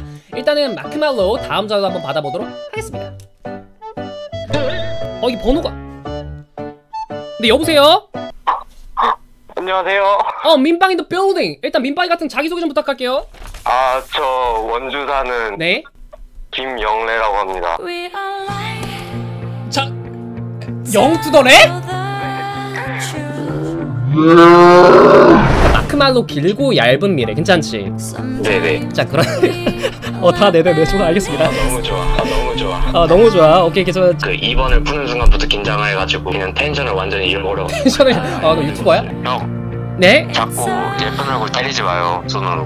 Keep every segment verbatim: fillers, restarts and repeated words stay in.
일단은 마크말로 다음 전화 한번 받아보도록 하겠습니다. 어, 이 번호가. 네, 여보세요? 안녕하세요. 어, 민빵인 더 빌딩. 일단 민빵이 같은 자기소개 좀 부탁할게요. 아, 저 원주 사는 네. 김영래라고 합니다. 자, 영투더래? 마크말로 길고 얇은 미래 괜찮지? 네네. 자, 그럼 어, 다 네네네. 좋아, 알겠습니다. 아, 너무 좋아. 아, 너무 좋아. 아, 너무 좋아. 오케이, 계속 그 이 번을 푸는 순간부터 긴장해가지고 그냥 텐션을 완전히 잃어버려. 텐션을. 아, 너 유튜버야? 형, 네? 자꾸 예쁜 얼굴 때리지 마요, 손으로.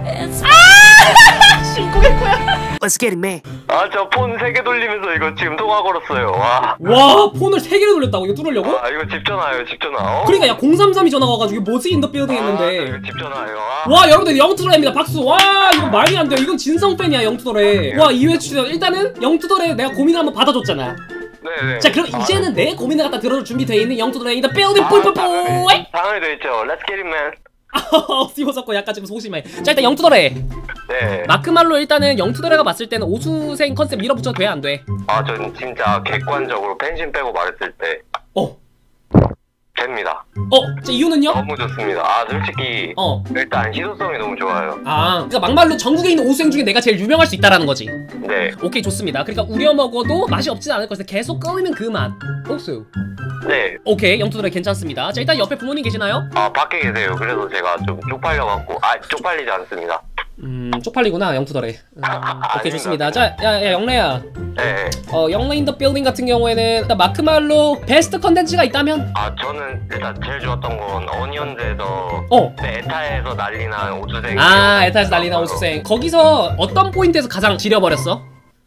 신고했고요. Let's get it, man. 아, 저 폰 세 개 돌리면서 이거 지금 통화 걸었어요. 와. 와, 폰을 세 개를 돌렸다고? 이거 뚫으려고? 아, 이거 집 전화예요, 집 전화. 어? 그러니까 야 공삼삼이 전화가 와가지고 뭐지 인더 빌딩 아, 했는데. 이거 집 전화예요. 아. 와, 여러분들 영투더래입니다. 박수. 와, 이거 말이 안 돼요. 이건 진성 팬이야, 영투더래. 와, 이 회 출연. 일단은 영투더래 내가 고민을 한번 받아줬잖아. 네네. 자, 그럼 아, 이제는 내 고민을 갖다 들어줄 준비되어 있는 영투더래 인더 빌딩 아, 뿔뿔뿔. 당연히, 당연히 돼 있죠. Let's get it, man. 씹어섞고 약간 지금 소심해. 자, 일단 영투더래. 네. 마크말로 일단은 영투더래가 봤을 때는 오수생 컨셉 밀어붙여도 돼, 안 돼? 아, 전 진짜 객관적으로 팬심 빼고 말했을 때 어. 됩니다. 어, 자, 이유는요? 너무 좋습니다. 아, 솔직히 어. 일단 시도성이 너무 좋아요. 아, 그러니까 막말로 전국에 있는 오수생 중에 내가 제일 유명할 수 있다라는 거지. 네. 오케이, 좋습니다. 그러니까 우려 먹어도 맛이 없진 않을 것을 계속 끓이는 그 맛. 오수. 네. 오케이, 영투더래 괜찮습니다. 자, 일단 옆에 부모님 계시나요? 아, 밖에 계세요. 그래서 제가 좀 쪽팔려갖고. 아, 쪽팔리지 않습니다. 음, 쪽팔리구나, 영투더래. 음, 오케이, 아닙니다. 좋습니다. 자, 야, 야, 영래야. 네. 어, 영래 인더 빌딩 같은 경우에는 일단 마크말로 베스트 컨텐츠가 있다면? 아, 저는 일단 제일 좋았던 건 어니언즈에서 어. 네, 에타에서 난리난 오수생. 아, 에타에서 난리난 오수생. 거기서 어떤 포인트에서 가장 지려버렸어?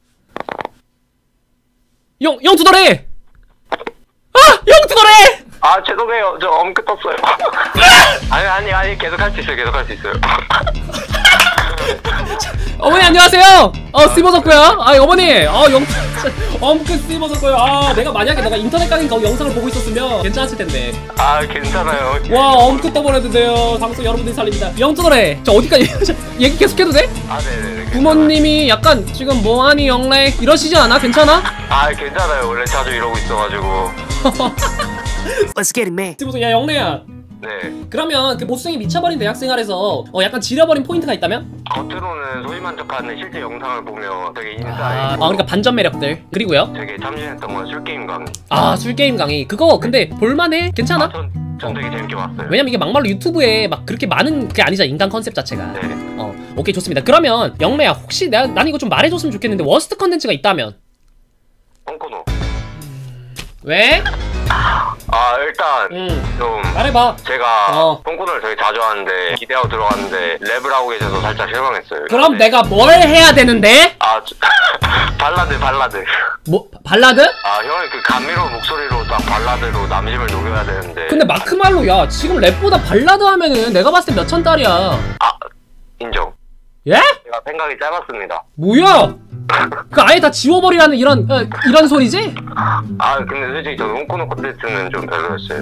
영, 영투더래! 아! 영투더래! 아, 죄송해요. 저 엄크 떴어요. 아니, 아니, 아니, 계속 할 수 있어요. 계속 할 수 있어요. 어머니 안녕하세요. 어, 씹어졌고요. 아, 어머니. 어, 영 엄크 씹어졌고요. 아, 내가 만약에 내가 인터넷 강의 거 영상을 보고 있었으면 괜찮았을 텐데. 아, 괜찮아요. 와, 엄크 떠버렸는데요. 방송 여러분들이 살립니다. 영투더래. 저 어디까지 얘기 계속해도 돼? 아, 네네네. 부모님이 약간 지금 뭐하니 영래 이러시지 않아? 괜찮아? 아, 괜찮아요. 원래 자주 이러고 있어가지고. Let's get it, man. 씹어서 야 영래야. 네. 그러면 그 모수생이 미쳐버린 대학 생활에서 어, 약간 지려버린 포인트가 있다면? 겉으로는 소위만족하는 실제 영상을 보면 되게 인사이고. 아, 아, 그러니까 반전 매력들. 그리고요? 되게 참신했던 건 술게임 강의. 아, 술게임 강의. 그거 근데 볼만해? 괜찮아? 아, 전, 전 되게 재밌게 봤어요. 왜냐면 이게 막말로 유튜브에 막 그렇게 많은 게 아니잖아, 인간 컨셉 자체가. 네. 어, 오케이, 좋습니다. 그러면 영래야, 혹시 내가, 난 이거 좀 말해줬으면 좋겠는데 워스트 컨텐츠가 있다면? 홍코노. 왜? 아, 일단 음, 좀 말해봐. 제가 어. 홍코노를 되게 자주 하는데 기대하고 들어갔는데 랩을 하고 계셔서 살짝 실망했어요. 그럼 근데- 내가 뭘 해야 되는데? 아, 저- 발라드 발라드. 뭐, 발라드? 아, 형이 그 감미로운 목소리로 딱 발라드로 남심을 녹여야 되는데. 근데 마크말로 야, 지금 랩보다 발라드 하면은 내가 봤을 때 몇 천 달이야. 아, 인정. 예? 제가 생각이 짧았습니다. 뭐야? 그 아예 다 지워버리라는 이런 어, 이런 소리지? 아, 근데 솔직히 저 홍코노 콘텐츠는 좀 별로였어요.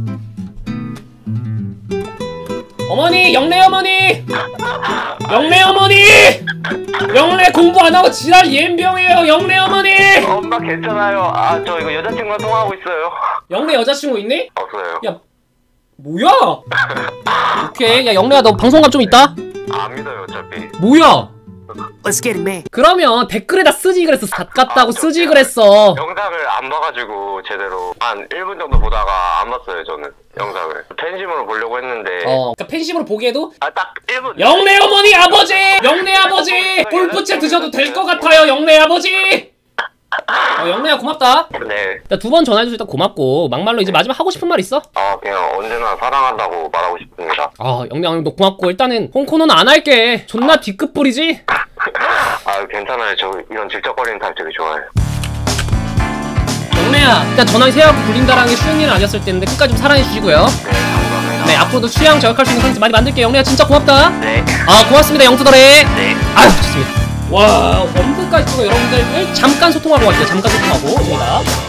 어머니, 영래 어머니, 영래 어머니, 영래 공부 안 하고 지랄 예인병이에요, 영래 어머니. 엄마 괜찮아요. 아, 저 이거 여자친구랑 통화하고 있어요. 영래 여자친구 있니? 없어요. 야, 뭐야? 오케이, 야 영래야, 너 방송감 좀 있다? 아, 안 믿어요, 어차피. 뭐야? Let's get it, man. 그러면 댓글에다 쓰지 그랬어, 닷 같다고 아, 쓰지 저- 그랬어. 영상을 안 봐가지고 제대로 한 일 분 정도 보다가 안 봤어요, 저는 영상을. 팬심으로 보려고 했는데. 어, 그러니까 팬심으로 보기에도 아, 딱 일 분. 영래 어머니 아버지, 영래 아버지, 골프채 드셔도 될 것 같아요, 영래 아버지. 어, 영래야 고맙다. 네. 두 번 전화해줘서 일단 고맙고, 막말로 이제 마지막 하고 싶은 말 있어? 아, 그냥 언제나 사랑한다고 말하고 싶습니다. 아, 영래 너 고맙고, 일단은 홍코노는 안 할게. 존나 D급 뿌리지? 아, 괜찮아요. 저 이런 질척거리는 타입 되게 좋아해요. 영래야, 일단 전화기 세워갖고 불린다라는 게 쉬운 일은 아니었을 텐데 끝까지 좀 사랑해주시고요. 네, 감사합니다. 네, 앞으로도 취향 저격할 수 있는 컨텐츠 많이 만들게요. 영래야 진짜 고맙다. 네. 아, 고맙습니다, 영투더래. 네. 아유, 좋습니다. 와, 엄두까지 찍고 여러분들 잠깐 소통하고 갈게요. 잠깐 소통하고 저희가